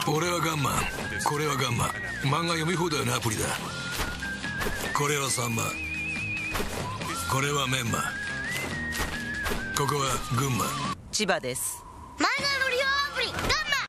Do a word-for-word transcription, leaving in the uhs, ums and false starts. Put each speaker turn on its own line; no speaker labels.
俺はガンマン、これはガンマ、漫画読み放題のアプリだ。これはサンマ、これはメンマ、ここは群馬。
千葉です。
漫画の利用アプリガンマ